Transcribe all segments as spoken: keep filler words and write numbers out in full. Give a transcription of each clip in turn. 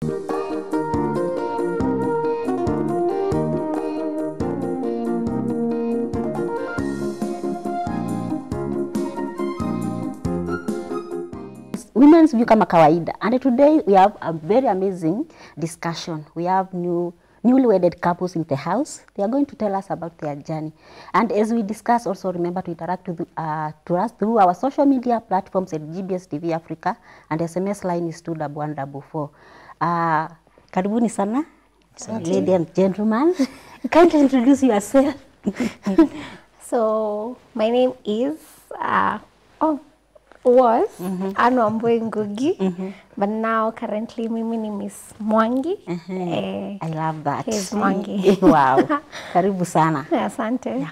Women's View kama kawaida, and today we have a very amazing discussion. We have new newly wedded couples in the house. They are going to tell us about their journey, and as we discuss, also remember to interact with uh, to us through our social media platforms at G B S T V Africa, and S M S line is two one one four four. Uh, karibuni sana, ladies and gentlemen. Can't you introduce yourself? So my name is uh, oh. was mm-hmm. Anu Wambui Ngugi, mm-hmm. but now currently mimi ni Miss Mwangi. Mm-hmm. eh, I love that. He's Mwangi. Wow. Karibu sana. Asante. Yeah.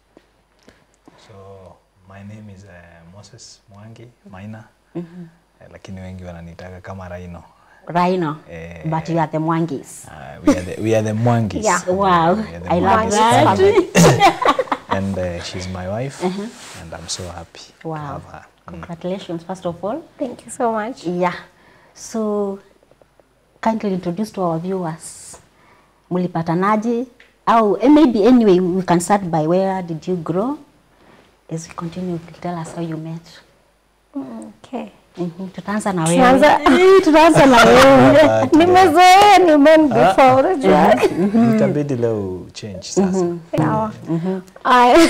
So my name is uh, Moses Mwangi, Maina. Mm-hmm. uh, lakini wengi wananitaga kama Rhino. Rhino. Uh, but you are the Mwangis. Uh, we are the we are the Mwangis. Yeah. Wow. The I love that. And uh, she's my wife, uh-huh. and I'm so happy wow. to have her. Congratulations, first of all. Thank you so much. Yeah. So, kindly introduce to our viewers. Mulipatanaje? Or maybe anyway, we can start by where did you grow? As we continue, tell us how you met. Okay. Mm-hmm. Tutaanza na wewe. Tunaanza tunaanza na wewe. Nimezoea ni men before, unajua. Itabidi leo change sasa. Sawa. I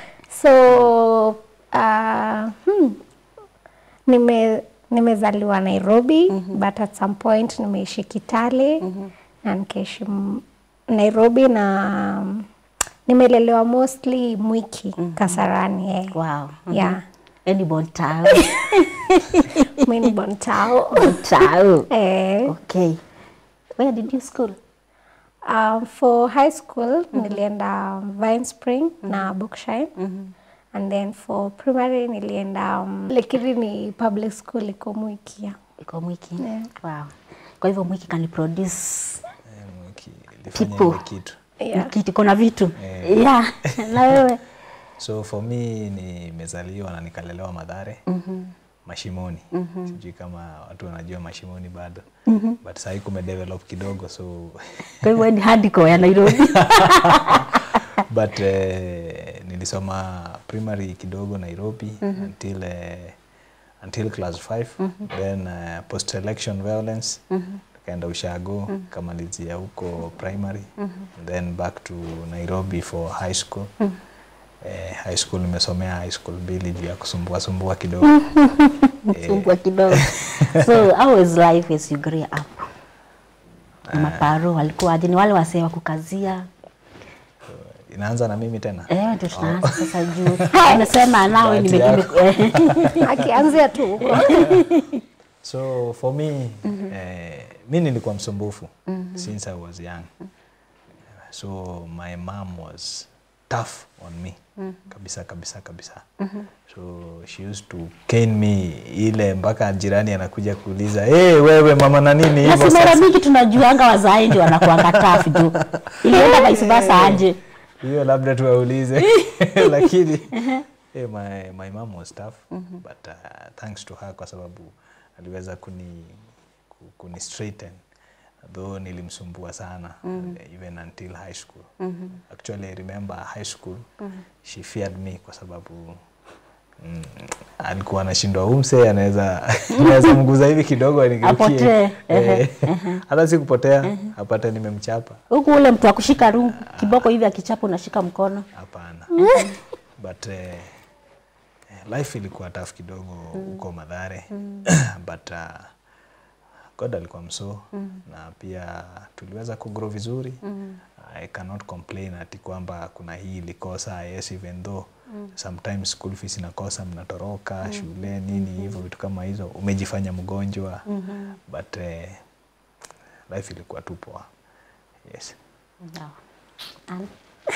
so uh hmm nime nimezaliwa Nairobi, mm-hmm. but at some point nimeishi Kitale, mm-hmm. na nikaishi Nairobi, na um, nimelelewa mostly Mwiki, mm-hmm. Kasarani. eh. Wow. Mm-hmm. Yeah. Any Bontao? Mini Bontao. Bontao. eh. Okay. Where did you school? Um, for high school, mm-hmm. nilienda Vine Spring, mm-hmm. na Bookshine. Mm-hmm. And then for primary nilienda um, Lekiri ni public school iko Mwiki. Iko Mwiki. Yeah. Wow. Kwa hivyo Mwiki can produce eh, Mwiki people. Kitu. Yeah. Kitu kuna vitu. Eh. Yeah. Na wewe? So for me nimezaliwa na nikalelewa Mathare. Mm-hmm. Mashimoni. Mm-hmm. Sijui kama watu wanajua Mashimoni bado. Mm-hmm. But sasa kume develop kidogo, so kwa hivyo ni hardcore ya Nairobi. But uh, nilisoma primary kidogo Nairobi, mm-hmm. until uh, until class five. Mm-hmm. Then uh, post election violence, mm-hmm. kaenda Ushago, mm-hmm. kamalizia huko primary, mm-hmm. then back to Nairobi for high school. Mm-hmm. uh, high school nimesomea high school mbili juu ya kusumbua sumbua kidogo. Sumbua kidogo. So how was life as you grew up? Uh, Maparo walikuwa aje? Ni wale wasee wa kukazia? Inaanza na mimi tena? Eh, ndio tunaanza sasa juu. Anasema nao nime akianzia tu. So for me, mm-hmm. eh, mimi nilikuwa msumbufu, mm-hmm. since I was young. So my mom was tough on me. Mm-hmm. Kabisa kabisa kabisa. Mm-hmm. So she used to cane me ile mpaka jirani anakuja kuuliza, "Eh, hey, wewe mama na nini hivyo sasa?" Na mara mingi tunajuanga wazazi ndio wanakuanga tough juu. Ilienda vice versa aje? Hiyo labda tuwaulize. Lakini hey, my my mom was tough, mm-hmm. but uh, thanks to her kwa sababu aliweza kuni kuni straighten, though nilimsumbua sana, mm-hmm. even until high school. Mm-hmm. Actually I remember high school, mm-hmm. she feared me kwa sababu mm, alikuwa anashindwa umse anaweza anaweza mguza hivi kidogo ningeukie. Eh, hata si kupotea, apata nimemchapa. Huko ule mtu akushika rungu kiboko hivi akichapa unashika mkono. Hapana. But uh, life ilikuwa tough kidogo huko mm. Mathare. Mm. But uh, God alikuwa mso, mm. na pia tuliweza kugrow vizuri. Mm. I cannot complain ati kwamba kuna hii ilikosa, yes, even though mm. sometimes school fees inakosa, mnatoroka mm. shule nini hivyo, mm-hmm. vitu kama hizo, umejifanya mgonjwa. Mm-hmm. But uh, life ilikuwa tu poa. Yes. No. And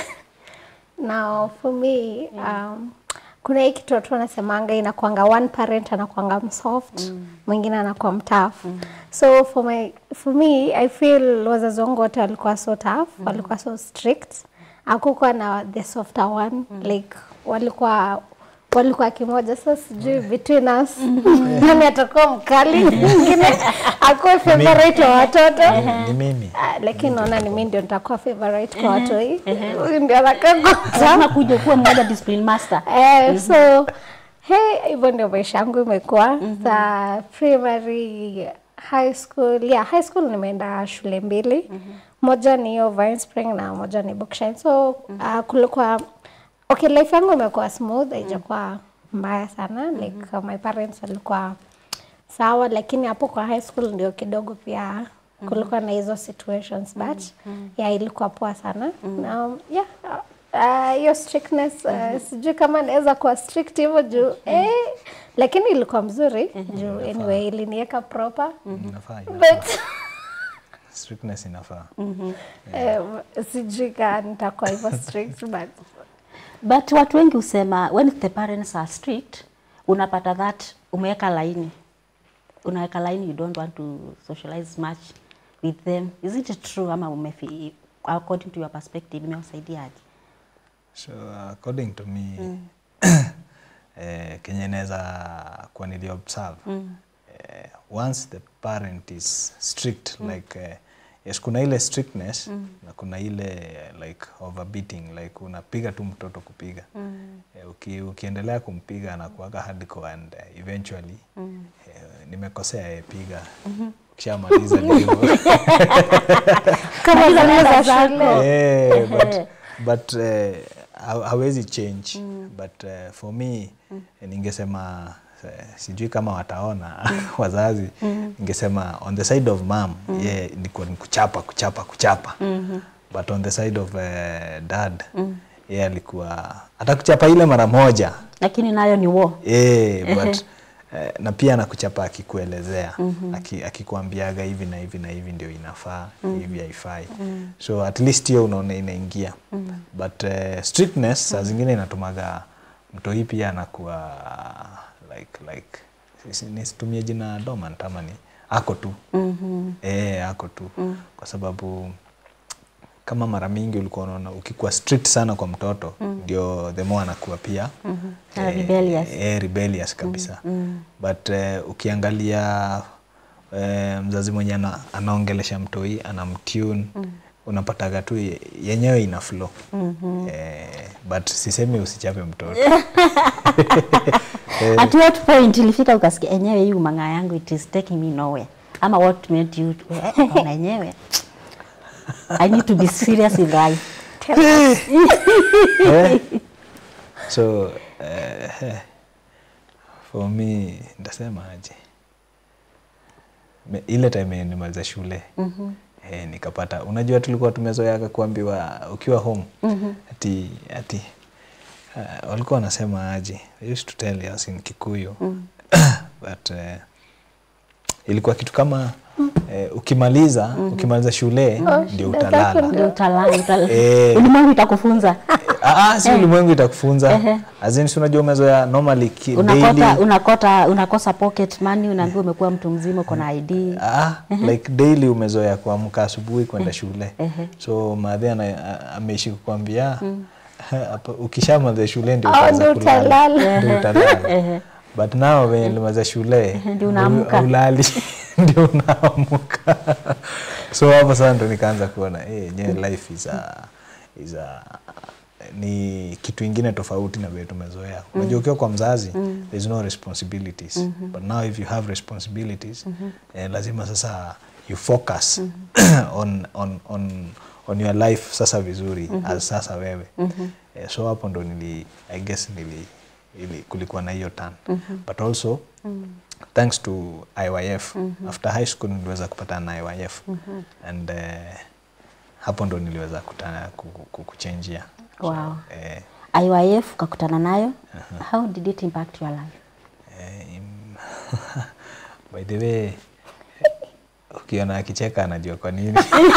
now for me, yeah. um kuna hiki kitu watu wanasemanga inakuanga one parent anakuanga msoft, mwingine mm. anakuwa mtough. Mm. So for my for me I feel wazazi wangu wote walikuwa so tough, mm. walikuwa so strict. Hakukuwa na the softer one, mm. like walikuwa walikuwa kimoja. So sijui between us nani atakuwa mkali, mwingine akuwe favorite wa watoto. Ni mimi. Uh, lakini naona ni mimi ndio nitakuwa favorite kwa watu hii. Huyu ndio anakagota. Lazima kuja kuwa mmoja discipline master. Eh, so hey, hivyo ndio maisha yangu imekuwa. Sa primary, high school. Yeah, high school nimeenda shule mbili. Moja ni hiyo Vine Spring na moja ni Bookshine. So uh, kulikuwa okay, life yangu imekuwa smooth, haijakuwa mbaya sana. Like uh, my parents walikuwa sawa, lakini hapo kwa high school ndio kidogo pia kulikuwa na hizo situations, but yeah, ilikuwa poa sana. Na yeah, hiyo uh, strictness uh, sijui kama naweza kuwa strict hivyo juu eh, lakini ilikuwa mzuri juu anyway iliniweka proper. Inafaa. But Strictness inafaa. eh, sijui kama nitakuwa hivyo strict, but But watu wengi usema when the parents are strict, unapata that umeweka laini. Unaweka laini, you don't want to socialize much with them. Is it true ama umefi, according to your perspective, imewasaidiaje? So according to me, mm. eh, Kenya inaweza kuwa nili observe. Mm. Eh, once the parent is strict, mm. like eh, yes, kuna ile strictness mm. na kuna ile like overbeating, like unapiga tu mtoto kupiga. Mm. Eh, uki, ukiendelea kumpiga anakuaga hardcore and uh, eventually mm. eh, nimekosea eh, piga. Mm-hmm. Kishamaliza ndio. kama za shule. Eh, but but uh, hawezi change. Mm. But uh, for me mm. ningesema uh, sijui kama wataona wazazi, mm. ningesema on the side of mom, mm. yeah, niko kuchapa kuchapa kuchapa. Mm-hmm. But on the side of uh, dad, mm. yeah, alikuwa atakuchapa ile mara moja, lakini nayo ni war. Eh, but Uh, na pia anakuchapa akikuelezea, mm-hmm. aki, akikuambiaga hivi na hivi na hivi ndio inafaa, mm-hmm. hivi haifai. Mm-hmm. So at least hiyo unaona inaingia. Mm-hmm. But uh, strictness mm-hmm. saa zingine inatumaga mtoi pia anakuwa like like nisitumie jina dormant ama ni ako tu. Mm-hmm. Eh, ako tu. Mm-hmm. Kwa sababu kama mara mingi ulikuwa unaona ukikuwa strict sana kwa mtoto ndio mm. the more anakuwa pia mm -hmm. eh, rebellious. Eh, rebellious kabisa. Mm -hmm. But uh, ukiangalia uh, mzazi mwenye ana, anaongelesha mtoi, anamtune, mm -hmm. unapataga tu yenyewe ina flow. Mm -hmm. eh, but sisemi usichape mtoto. eh, At what point ilifika ukasikia enyewe hii manga yangu it is taking me nowhere? Ama what made you na enyewe I need to be serious in life? eh, so uh, for me ndasema aje, ile time nimaliza shule mm -hmm. eh, nikapata, unajua tulikuwa tumezoea kuambiwa ukiwa home mm -hmm. ati ati uh, walikuwa wanasema aje, they used to tell us in Kikuyu mm -hmm. but uh, ilikuwa kitu kama Eh, ukimaliza mm -hmm. ukimaliza shule oh, ndio utalala. Ndio utalala. Eh, ulimwengu itakufunza. Ah ah, si ulimwengu itakufunza. Azin si unajua umezoea normally unakota, daily. Unakota unakosa pocket money, unaambiwa umekuwa mtu mzima uko na I D. Ah, like daily umezoea kuamka asubuhi kwenda shule. So madhe ameishi kukwambia hapa ukishamaliza shule ndio utaanza kulala. Ndio utalala. But now when nilimaliza shule ndio unaamka. Ulali ndio unaamka. So hapo sasa ndo nikaanza kuona eh, yeah, life is a is a ni kitu kingine tofauti na vile tumezoea. Unajua mm. ukiwa kwa mzazi mm. there's no responsibilities. Mm -hmm. But now if you have responsibilities mm -hmm. eh, lazima sasa you focus mm -hmm. on on on on your life sasa vizuri mm -hmm. as sasa wewe. Mm -hmm. eh, so hapo ndo nili I guess nili ili kulikuwa na hiyo turn. Mm -hmm. But also mm -hmm. thanks to I Y F, mm -hmm. after high school niliweza kupata na I Y F. Mm -hmm. And uh, hapo ndo niliweza kutana kuchangia. Wow. So, eh, I Y F ukakutana nayo. Uh -huh. How did it impact your life? Eh, im, by the way, ukiona akicheka anajua kwa nini.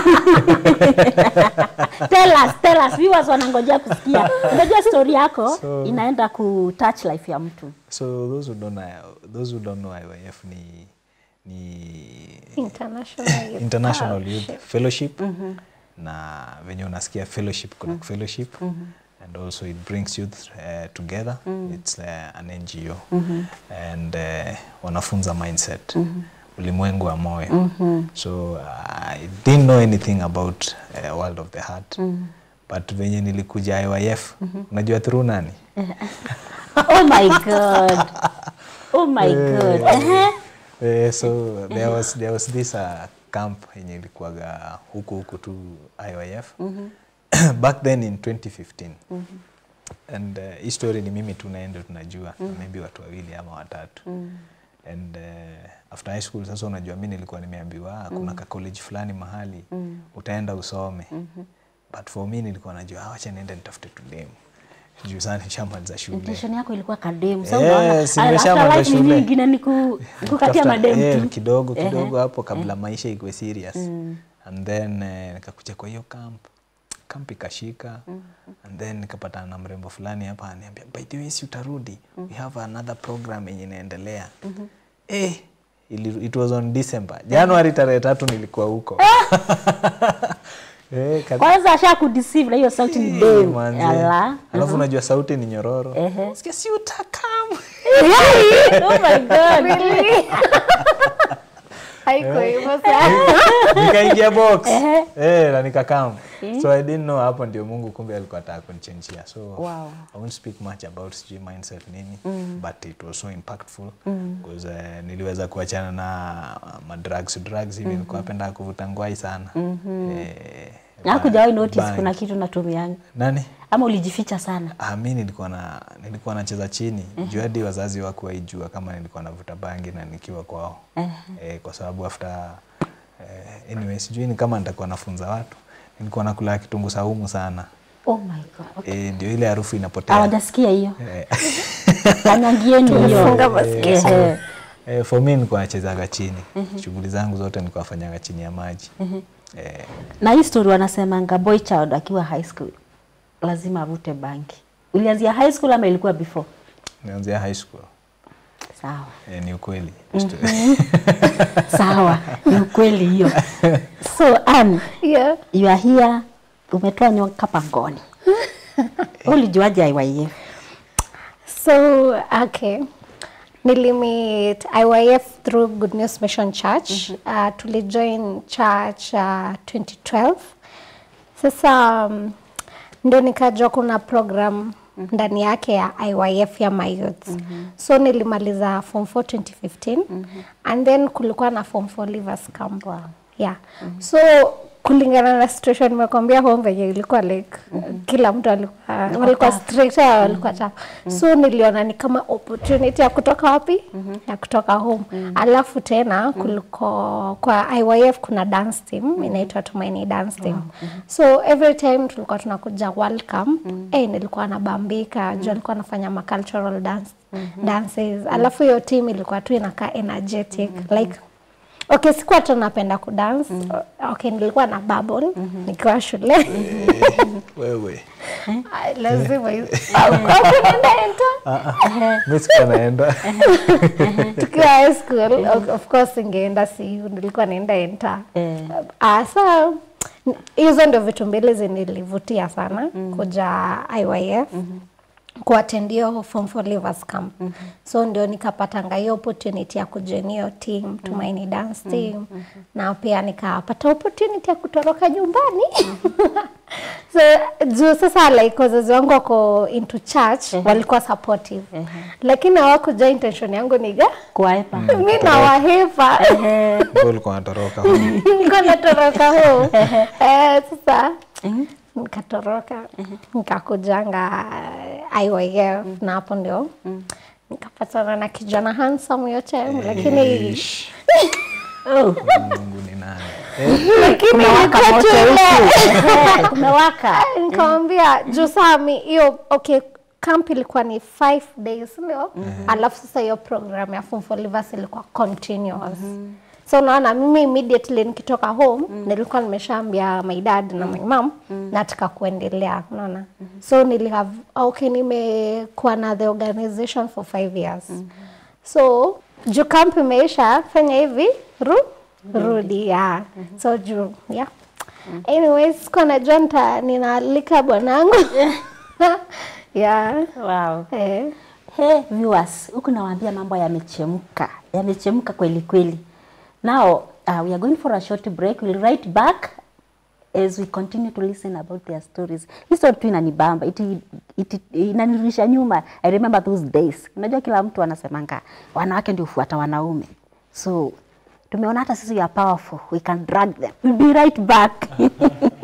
Tell us, tell us. Viewers wanangojea kusikia. Unajua story yako so, inaenda ku touch life ya mtu. So those who don't know, those who don't know I Y F ni ni International Youth, International Youth Fellowship. Mm -hmm. Na venye unasikia fellowship kuna mm -hmm. fellowship. Mm -hmm. and also it brings youth uh, together. Mm. It's uh, an N G O. Mm-hmm. And uh, wanafunza mindset. Mm-hmm. Ulimwengu wa moyo. Mm-hmm. So uh, I didn't know anything about uh, World of the Heart. Mm-hmm. But venye nilikuja I Y F, mm-hmm. unajua through nani? Oh my God. Oh my God. Uh-huh. Uh, so there was there was this uh, camp yenye ilikuwaga huku huku tu I Y F. Mm-hmm. Back then in twenty fifteen. Mm-hmm. And uh, hii story ni mimi tunaenda tunajua, mm-hmm. maybe watu wawili ama watatu. Mm-hmm. And uh, after high school sasa unajua mimi nilikuwa nimeambiwa mm-hmm. kuna ka college fulani mahali mm-hmm. utaenda usome. Mm-hmm. But for me nilikuwa najua acha niende nitafute tudemu. Juu sana nishamaliza shule. Intention yako ilikuwa kademu. Sasa unaona nimeshamaliza shule. Mimi nyingine ni kukatia mademu tu. Kidogo kidogo hapo kabla maisha ikuwe serious. Mm. And then uh, nikakuja kwa hiyo camp. Camp ikashika. Mm. And then nikapata na mrembo fulani hapa ananiambia by the way si utarudi. Mm. We have another program yenye inaendelea. Mm-hmm. Eh it was on December. January tarehe tatu nilikuwa huko. Eh, kwanza asha kudeceive na hiyo sauti ni dem. Ala. Alafu unajua sauti ni nyororo. Sikia si utakam. Oh my God. Really? Haiko hivyo sana. Nikaingia box. Eh, na nikakam. So I didn't know hapo ndio Mungu kumbe alikuwa anataka kunichangia. So wow. I won't speak much about G mindset nini, mm. but it was so impactful mm. because uh, niliweza kuachana na uh, ma drugs drugs hivi, nilikuwa mm -hmm. napenda kuvuta ngwai sana. Mm -hmm. Eh, na kujawahi notice bang. Kuna kitu natumianga. Nani? Ama ulijificha sana? Ah, mimi nilikuwa na nilikuwa nacheza chini. Uh -huh. Juu hadi wazazi wako waijua kama nilikuwa navuta bangi na nikiwa kwao. Uh -huh. Eh, kwa sababu after eh, anyway sijui ni kama nitakuwa nafunza watu. Nilikuwa nakula kitunguu saumu sana. Oh my God. Okay. Eh, ndio ile harufu inapotea. Hawajasikia hiyo. Kanyangieni hiyo. Funga masikio. Eh, for me nilikuwa nachezaga chini. Uh -huh. Shughuli zangu zote nilikuwa nafanyaga chini ya maji. Uh -huh. Eh. Na hii story wanasemanga boy child akiwa high school lazima avute bangi. Ulianzia high school ama ilikuwa before? Nianzia high school. Sawa. Eh, ni ukweli. Mm -hmm. Sawa, ni ukweli hiyo. So, um, yeah. You are here, umetoa nyoka pangoni. Ulijuaje I Y F? So, okay. Nilimit I Y F through Good News Mission Church. Mm -hmm. uh, tulijoin church uh, twenty twelve. Sasa um, ndio nikajua kuna program mm -hmm. ndani yake ya I Y F ya my youth. Mm -hmm. So nilimaliza form four twenty fifteen. Mm -hmm. And then kulikuwa na form four leavers camp. Wow. Yeah. Mm -hmm. So kulingana na situation nimekwambia home venye ilikuwa like mm -hmm. kila mtu alikuwa walikuwa strict walikuwa tough. Mm -hmm. So niliona ni kama opportunity ya kutoka wapi? Mm -hmm. ya kutoka home. Mm -hmm. Alafu tena mm -hmm. kuliko kwa I Y F kuna dance team mm -hmm. inaitwa Tumaini dance team. Wow. Mm -hmm. So every time tulikuwa tunakuja World Camp, mm -hmm. eh nilikuwa nabambika, mm -hmm. juu alikuwa nafanya ma cultural dance mm -hmm. dances. Mm -hmm. Alafu hiyo team ilikuwa tu inakaa energetic mm -hmm. like okay, sikuwa tu napenda kudance. Mm -hmm. Okay, nilikuwa na bubble mm -hmm. nikiwa shule. Wewe. Lazima au naenda enta. Mimi sikuwa naenda. Tukiwa high school, of course ningeenda si nilikuwa naenda enta. Ah, so hizo ndio vitu mbili zinilivutia sana kuja I Y F. Kuatendio form four leavers camp. Mm -hmm. So ndio nikapata hiyo opportunity ya kujoin hiyo team, mm -hmm. Tumaini dance team. Mm -hmm. Na pia nikapata opportunity ya kutoroka nyumbani. Mm -hmm. So juu sasa like wazazi wangu wako into church, mm -hmm. walikuwa supportive. Mm -hmm. Lakini hawakujua intention yangu niga kuepa. Mm -hmm. Mimi na wahepa. Ulikuwa unatoroka huko. Nilikuwa natoroka huko. Eh sasa mm -hmm. nikatoroka, uh -huh. nikakujanga I Y F. Mm -hmm. na hapo ndio mm -hmm. nikapatana na kijana handsome yote. Eish. Lakini oh Mungu ni nani lakini kumewaka moto huko kumewaka. Nikamwambia juu Sami hiyo okay camp ilikuwa ni five days ndio. Mm -hmm. Alafu sasa hiyo program ya form four leavers ilikuwa continuous. Mm -hmm. So naona mimi immediately nikitoka home mm. nilikuwa nimeshaambia my dad na my mom mm. nataka kuendelea unaona. Mm -hmm. So nilihave okay nimekuwa na the organization for five years. Mm -hmm. So juu camp imeisha fanya hivi ru rudi ya. Mm -hmm. So juu yeah. Mm -hmm. Anyways kwa najua ninaalika bwanangu. Yeah. Wow. Eh. Hey viewers, huku nawaambia mambo yamechemka. Yamechemka kweli kweli. Now, uh, we are going for a short break. We'll right back as we continue to listen about their stories. Hii story tu inanibamba. Iti, iti, inanirudisha nyuma. I remember those days. Unajua kila mtu anasemanga wanawake ndio hufuata wanaume. So, tumeona hata sisi we are powerful. We can drag them. We'll be right back.